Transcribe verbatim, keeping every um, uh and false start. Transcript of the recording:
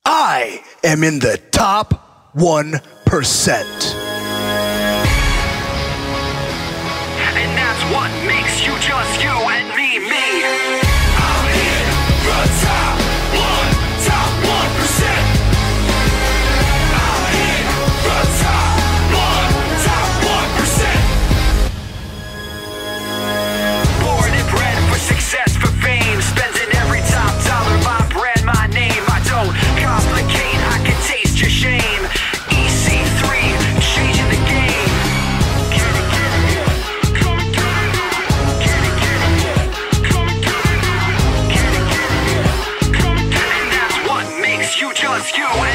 I am in the top one percent. And that's what makes you just you and me, me. I'm in the top one, top one percent. I'm in the top one, top one percent. Born and bred for success, for fame, spending every top dollar, my brand, my name. I don't complicate, I can taste your shame. E C three, changing the game. Get it, get it, get it. Come and get it. Get it, get it, get it. Come and get it. Get it, get it, get it. Come and get it. And that's what makes you just you.